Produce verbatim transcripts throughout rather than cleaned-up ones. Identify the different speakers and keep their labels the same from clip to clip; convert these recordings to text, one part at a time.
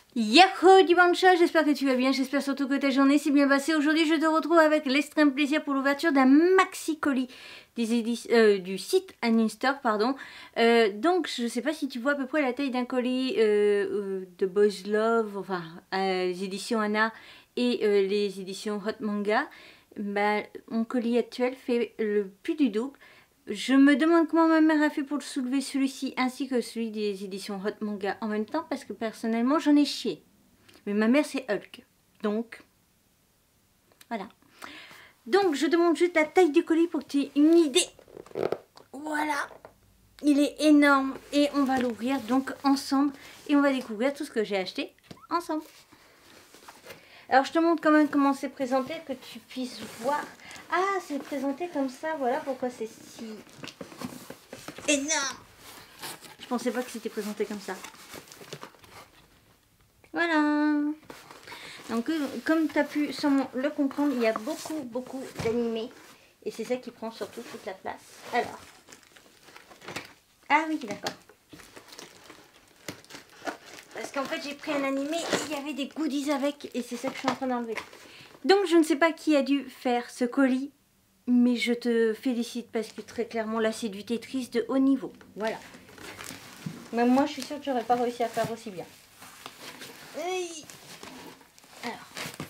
Speaker 1: Yahoo Dimanche, j'espère que tu vas bien, j'espère surtout que ta journée s'est bien passée. Aujourd'hui je te retrouve avec l'extrême plaisir pour l'ouverture d'un maxi colis des euh, du site Anistore, pardon. Euh, donc je sais pas si tu vois à peu près la taille d'un colis euh, euh, de Boys Love, enfin euh, les éditions Anna et euh, les éditions Hot Manga. Bah, mon colis actuel fait le plus du double. Je me demande comment ma mère a fait pour le soulever, celui-ci ainsi que celui des éditions Hot Manga en même temps, parce que personnellement j'en ai chié. Mais ma mère c'est Hulk. Donc, voilà. Donc je demande juste la taille du colis pour que tu aies une idée. Voilà. Il est énorme et on va l'ouvrir donc ensemble et on va découvrir tout ce que j'ai acheté ensemble. Alors je te montre quand même comment c'est présenté, que tu puisses voir. Ah, c'est présenté comme ça, voilà pourquoi c'est si énorme. Je pensais pas que c'était présenté comme ça. Voilà. Donc comme tu as pu sûrement le comprendre, il y a beaucoup beaucoup d'animés. Et c'est ça qui prend surtout toute la place. Alors. Ah oui, d'accord. Parce qu'en fait j'ai pris un animé et il y avait des goodies avec. Et c'est ça que je suis en train d'enlever. Donc je ne sais pas qui a dû faire ce colis. Mais je te félicite parce que très clairement là c'est du Tetris de haut niveau. Voilà. Même moi je suis sûre que j'aurais pas réussi à faire aussi bien. Alors.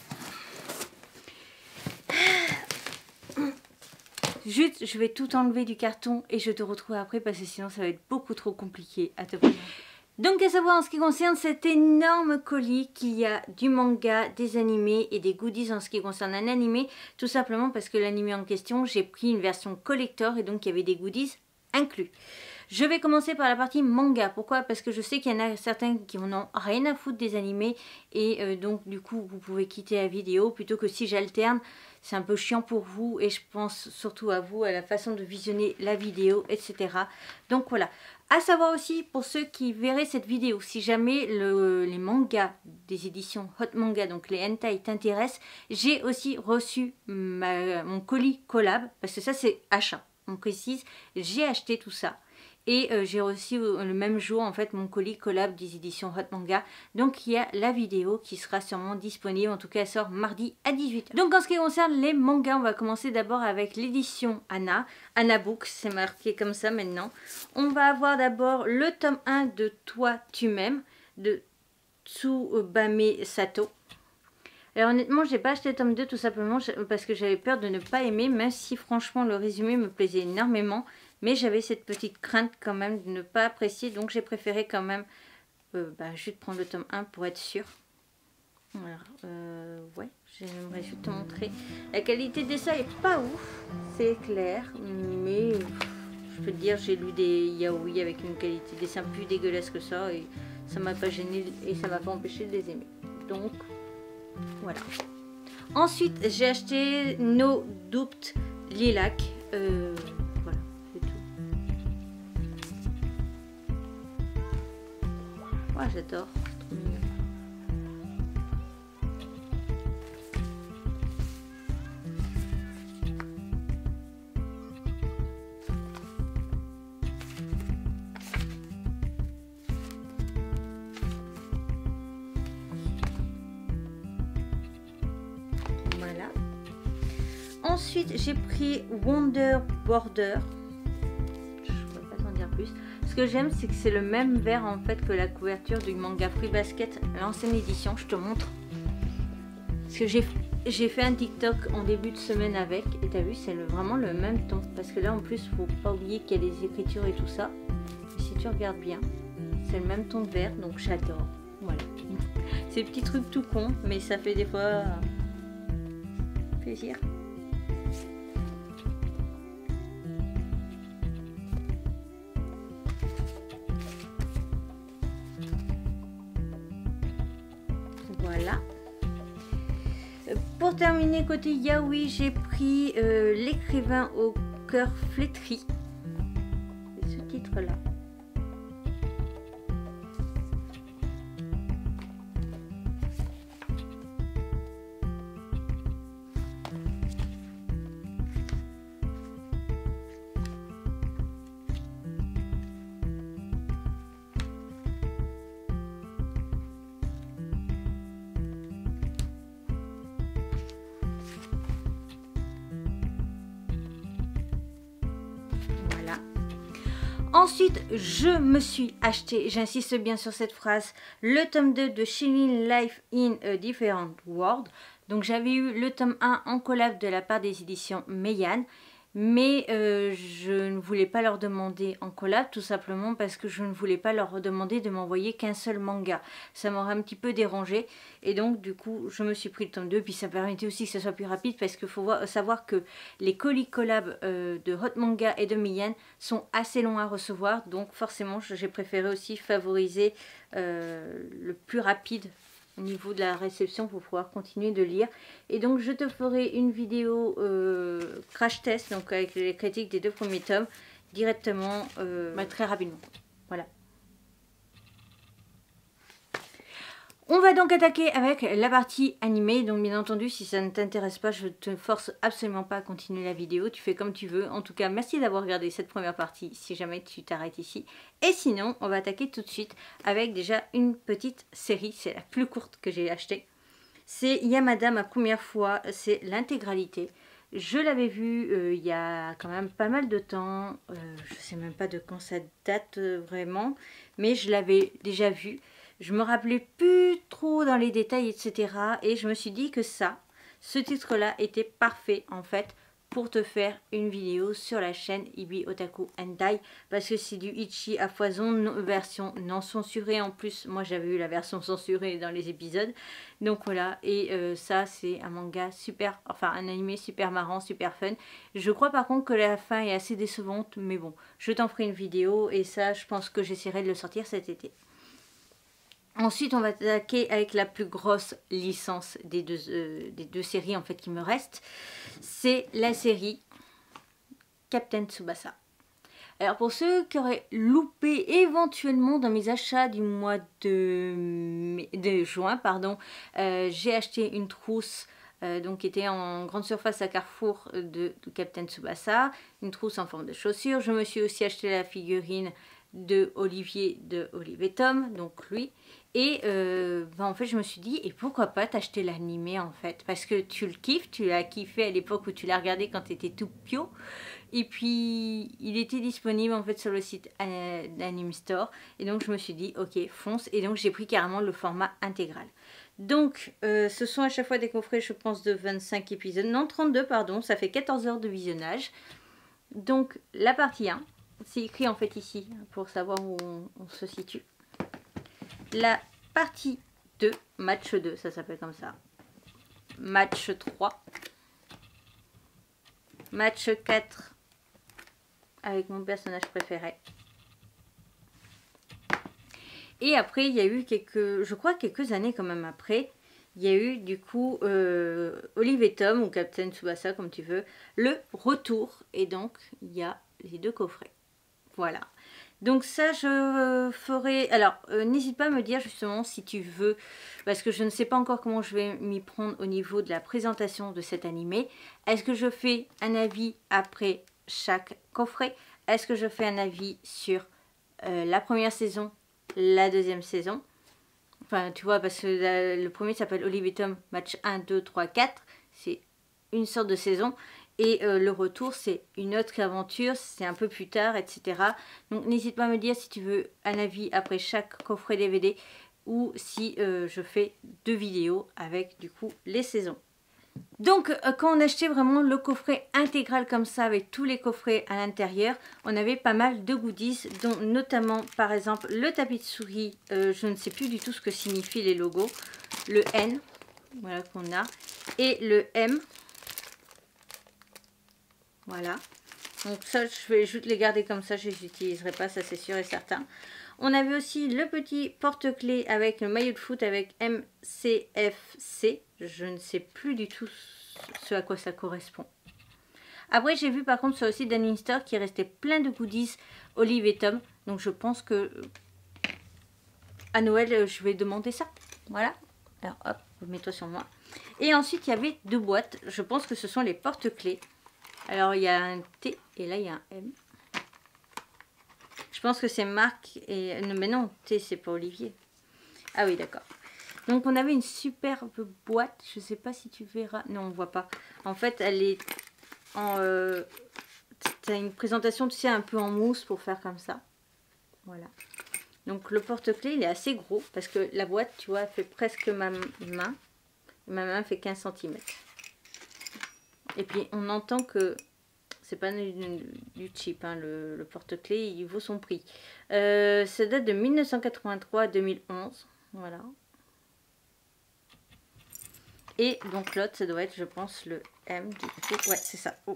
Speaker 1: Juste je vais tout enlever du carton et je te retrouve après parce que sinon ça va être beaucoup trop compliqué à te présenter. Donc à savoir en ce qui concerne cet énorme colis qu'il y a du manga, des animés et des goodies en ce qui concerne un animé. Tout simplement parce que l'animé en question, j'ai pris une version collector et donc il y avait des goodies inclus. Je vais commencer par la partie manga. Pourquoi? Parce que je sais qu'il y en a certains qui en ont rien à foutre des animés. Et euh, donc du coup vous pouvez quitter la vidéo plutôt que si j'alterne. C'est un peu chiant pour vous et je pense surtout à vous, à la façon de visionner la vidéo, et cetera. Donc voilà. À savoir aussi pour ceux qui verraient cette vidéo, si jamais le, les mangas des éditions Hot Manga, donc les hentai t'intéressent, j'ai aussi reçu ma, mon colis collab, parce que ça c'est achat, on précise, j'ai acheté tout ça. Et euh, j'ai reçu euh, le même jour en fait mon colis collab des éditions Hot Manga. Donc il y a la vidéo qui sera sûrement disponible. En tout cas elle sort mardi à dix-huit heures. Donc en ce qui concerne les mangas, on va commencer d'abord avec l'édition Anna. Anna Books, c'est marqué comme ça maintenant. On va avoir d'abord le tome un de Toi tu m'aimes de Tsubame Sato. Alors honnêtement j'ai pas acheté le tome deux tout simplement parce que j'avais peur de ne pas aimer. Même si franchement le résumé me plaisait énormément. Mais j'avais cette petite crainte quand même de ne pas apprécier. Donc j'ai préféré quand même euh, bah, juste prendre le tome un pour être sûr. Alors, euh, ouais, j'aimerais juste te montrer. La qualité des dessins est pas ouf, c'est clair. Mais je peux te dire, j'ai lu des yaoi avec une qualité de dessin plus dégueulasse que ça. Et ça m'a pas gêné et ça m'a pas empêché de les aimer. Donc, voilà. Ensuite, j'ai acheté No Doubt Lilac. Euh, Oh, j'adore, c'est trop mignon. Voilà. Ensuite, j'ai pris Wonder Border. Je ne peux pas t'en dire plus. Ce que j'aime, c'est que c'est le même vert en fait que la couverture du manga Fruit Basket, l'ancienne édition. Je te montre. Parce que j'ai j'ai fait un TikTok en début de semaine avec. Et t'as vu, c'est le, vraiment le même ton. Parce que là, en plus, faut pas oublier qu'il y a des écritures et tout ça. Et si tu regardes bien, c'est le même ton de vert. Donc j'adore. Voilà. C'est des petits trucs tout con, mais ça fait des fois euh, plaisir. Voilà. Pour terminer côté yaoi, j'ai pris euh, l'écrivain au cœur flétri. C'est ce titre là. Ensuite, je me suis acheté, j'insiste bien sur cette phrase, le tome deux de Chilling Life in a Different World. Donc j'avais eu le tome un en collab de la part des éditions Meian. Mais euh, je ne voulais pas leur demander en collab, tout simplement parce que je ne voulais pas leur demander de m'envoyer qu'un seul manga. Ça m'aurait un petit peu dérangé. Et donc du coup, je me suis pris le tome deux. Puis ça permettait aussi que ce soit plus rapide, parce qu'il faut voir, savoir que les colis collab euh, de Hot Manga et de Meian sont assez longs à recevoir. Donc forcément, j'ai préféré aussi favoriser euh, le plus rapide au niveau de la réception pour pouvoir continuer de lire. Et donc je te ferai une vidéo euh, crash test, donc avec les critiques des deux premiers tomes directement euh, bah, très rapidement. Voilà. On va donc attaquer avec la partie animée. Donc bien entendu, si ça ne t'intéresse pas, je ne te force absolument pas à continuer la vidéo. Tu fais comme tu veux. En tout cas, merci d'avoir regardé cette première partie si jamais tu t'arrêtes ici. Et sinon, on va attaquer tout de suite avec déjà une petite série. C'est la plus courte que j'ai achetée. C'est Yamada, ma première fois. C'est l'intégralité. Je l'avais vu euh, il y a quand même pas mal de temps. Euh, je ne sais même pas de quand ça date euh, vraiment. Mais je l'avais déjà vu. Je me rappelais plus trop dans les détails, et cetera. Et je me suis dit que ça, ce titre-là était parfait en fait pour te faire une vidéo sur la chaîne Ibi Otaku Hentai. Parce que c'est du Ichi à foison, non, version non censurée en plus. Moi j'avais eu la version censurée dans les épisodes. Donc voilà, et euh, ça c'est un manga super, enfin un animé super marrant, super fun. Je crois par contre que la fin est assez décevante, mais bon, je t'en ferai une vidéo et ça je pense que j'essaierai de le sortir cet été. Ensuite, on va attaquer avec la plus grosse licence des deux, euh, des deux séries en fait qui me restent. C'est la série Captain Tsubasa. Alors pour ceux qui auraient loupé éventuellement dans mes achats du mois de, de juin, pardon, euh, j'ai acheté une trousse euh, donc qui était en grande surface à Carrefour de, de Captain Tsubasa, une trousse en forme de chaussure. Je me suis aussi acheté la figurine de Olivier de Olivier Tom, donc lui. Et euh, bah en fait je me suis dit, et pourquoi pas t'acheter l'animé en fait, parce que tu le kiffes, tu l'as kiffé à l'époque où tu l'as regardé quand tu étais tout pio. Et puis il était disponible en fait sur le site euh, d'Anime Store. Et donc je me suis dit ok fonce, et donc j'ai pris carrément le format intégral. Donc euh, ce sont à chaque fois des coffrets je pense de vingt-cinq épisodes, non trente-deux pardon, ça fait quatorze heures de visionnage. Donc la partie un, c'est écrit en fait ici pour savoir où on, on se situe. La partie deux, match deux, ça s'appelle comme ça. Match trois. Match quatre avec mon personnage préféré. Et après, il y a eu quelques, je crois quelques années quand même après, il y a eu du coup euh, Olivier Tom ou Captain Tsubasa comme tu veux, le retour. Et donc, il y a les deux coffrets. Voilà. Donc ça je ferai, alors euh, n'hésite pas à me dire justement si tu veux, parce que je ne sais pas encore comment je vais m'y prendre au niveau de la présentation de cet animé. Est-ce que je fais un avis après chaque coffret? Est-ce que je fais un avis sur euh, la première saison, la deuxième saison? Enfin tu vois, parce que la, le premier s'appelle Olivier Tom match un, deux, trois, quatre, c'est une sorte de saison. Et euh, le retour, c'est une autre aventure, c'est un peu plus tard, et cetera. Donc n'hésite pas à me dire si tu veux un avis après chaque coffret D V D ou si euh, je fais deux vidéos avec du coup les saisons. Donc euh, quand on achetait vraiment le coffret intégral comme ça avec tous les coffrets à l'intérieur, on avait pas mal de goodies, dont notamment par exemple le tapis de souris, euh, je ne sais plus du tout ce que signifient les logos, le N, voilà qu'on a, et le M. Voilà, donc ça je vais juste les garder comme ça, je les utiliserai pas, ça c'est sûr et certain. On avait aussi le petit porte-clés avec le maillot de foot avec M C F C, je ne sais plus du tout ce à quoi ça correspond. Après j'ai vu par contre sur le site d'Anime Store qu'il restait plein de goodies Olivier Tom, donc je pense que à Noël je vais demander ça. Voilà, alors hop, mets-toi sur moi. Et ensuite il y avait deux boîtes, je pense que ce sont les porte-clés. Alors il y a un T et là il y a un M. Je pense que c'est Marc et... Non mais non, T c'est pas Olivier. Ah oui d'accord. Donc on avait une superbe boîte. Je sais pas si tu verras. Non on voit pas. En fait elle est en... Euh... T'as une présentation tu sais un peu en mousse pour faire comme ça. Voilà. Donc le porte-clés il est assez gros parce que la boîte, tu vois, elle fait presque ma main. Ma main fait quinze centimètres. Et puis on entend que c'est pas du, du cheap, hein, le, le porte-clés, il vaut son prix. Euh, ça date de mille neuf cent quatre-vingt-trois à deux mille onze. Voilà. Et donc l'autre, ça doit être, je pense, le M. Ouais, c'est ça. Oh.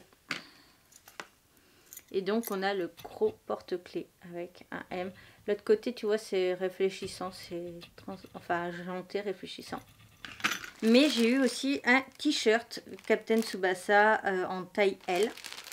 Speaker 1: Et donc on a le gros porte-clés avec un M. L'autre côté, tu vois, c'est réfléchissant, c'est trans... enfin argenté, réfléchissant. Mais j'ai eu aussi un t-shirt Captain Tsubasa euh, en taille L.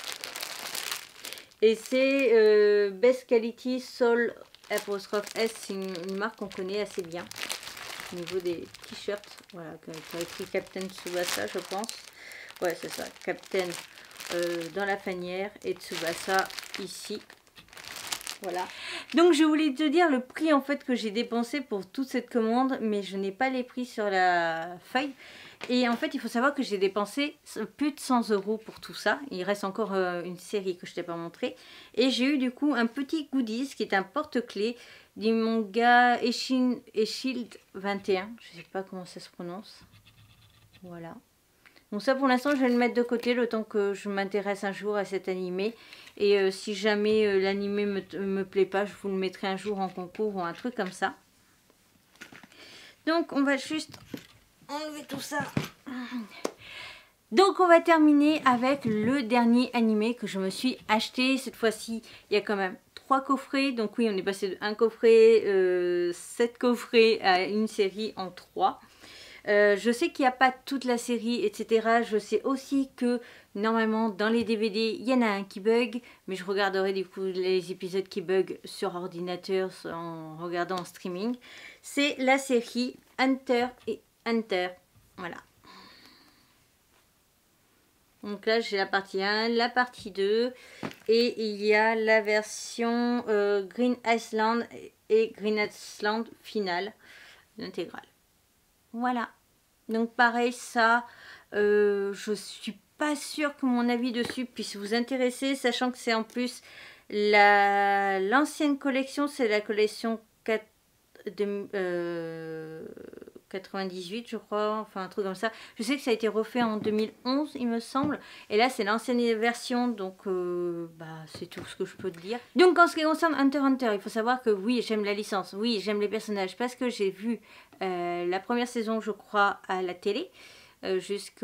Speaker 1: Et c'est euh, Best Quality Sol apostrophe S, c'est une, une marque qu'on connaît assez bien au niveau des t-shirts. Voilà, qui a écrit Captain Tsubasa, je pense. Ouais, c'est ça, Captain euh, dans la fanière et Tsubasa ici. Voilà. Donc je voulais te dire le prix en fait que j'ai dépensé pour toute cette commande, mais je n'ai pas les prix sur la feuille. Et en fait il faut savoir que j'ai dépensé plus de cent euros pour tout ça. Il reste encore euh, une série que je t'ai pas montré. Et j'ai eu du coup un petit goodies qui est un porte-clés du manga Eshield vingt et un. Je sais pas comment ça se prononce. Voilà. Donc ça pour l'instant je vais le mettre de côté le temps que je m'intéresse un jour à cet animé. Et euh, si jamais euh, l'animé me, me plaît pas, je vous le mettrai un jour en concours ou un truc comme ça. Donc on va juste enlever tout ça. Donc on va terminer avec le dernier animé que je me suis acheté. Cette fois-ci il y a quand même trois coffrets. Donc oui on est passé de un coffret, euh, sept coffrets à une série en trois. Euh, je sais qu'il n'y a pas toute la série, et cetera. Je sais aussi que normalement dans les D V D, il y en a un qui bug. Mais je regarderai du coup les épisodes qui bug sur ordinateur en regardant en streaming. C'est la série Hunter et Hunter. Voilà. Donc là j'ai la partie un, la partie deux. Et il y a la version euh, Green Island et Green Island finale, l'intégrale. Voilà, donc pareil ça, euh, je suis pas sûre que mon avis dessus puisse vous intéresser, sachant que c'est en plus la l'ancienne collection, c'est la collection quatre, de, euh, quatre-vingt-dix-huit je crois, enfin un truc comme ça. Je sais que ça a été refait en deux mille onze il me semble, et là c'est l'ancienne version, donc euh, bah, c'est tout ce que je peux te dire. Donc en ce qui concerne Hunter x Hunter, il faut savoir que oui j'aime la licence, oui j'aime les personnages, parce que j'ai vu euh, la première saison je crois à la télé, euh, jusque...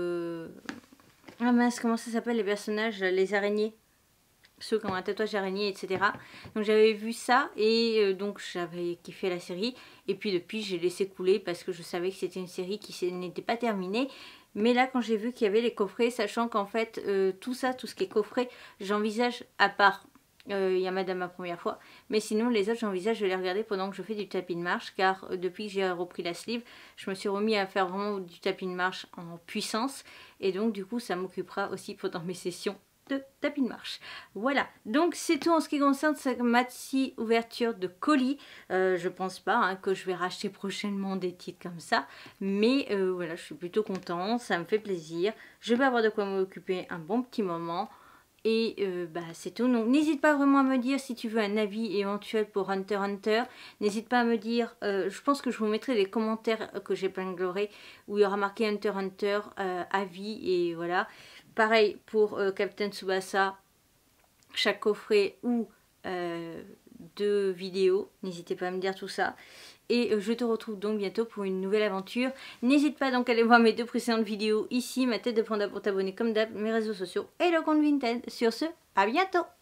Speaker 1: Ah mince, comment ça s'appelle les personnages, les araignées, ceux qui ont un tatouage d'araignée, et cetera. Donc j'avais vu ça et euh, donc j'avais kiffé la série. Et puis depuis j'ai laissé couler parce que je savais que c'était une série qui n'était pas terminée. Mais là quand j'ai vu qu'il y avait les coffrets, sachant qu'en fait euh, tout ça, tout ce qui est coffret, j'envisage à part... Il euh, y a Madame ma première fois. Mais sinon les autres j'envisage de les regarder pendant que je fais du tapis de marche. Car euh, depuis que j'ai repris la sleeve, je me suis remis à faire vraiment du tapis de marche en puissance. Et donc du coup ça m'occupera aussi pendant mes sessions de tapis de marche. Voilà, donc c'est tout en ce qui concerne cette maxi ouverture de colis. Euh, je pense pas hein, que je vais racheter prochainement des titres comme ça, mais euh, voilà, je suis plutôt contente, ça me fait plaisir. Je vais avoir de quoi m'occuper un bon petit moment. Et euh, bah, c'est tout. Donc n'hésite pas vraiment à me dire si tu veux un avis éventuel pour Hunter x Hunter. N'hésite pas à me dire, euh, je pense que je vous mettrai les commentaires que j'ai épinglés où il y aura marqué Hunter x Hunter, euh, avis et voilà. Pareil pour euh, Captain Tsubasa, chaque coffret ou euh, deux vidéos. N'hésitez pas à me dire tout ça. Et euh, je te retrouve donc bientôt pour une nouvelle aventure. N'hésite pas donc à aller voir mes deux précédentes vidéos ici, ma tête de panda pour t'abonner comme d'hab, mes réseaux sociaux et le compte Vinted. Sur ce, à bientôt!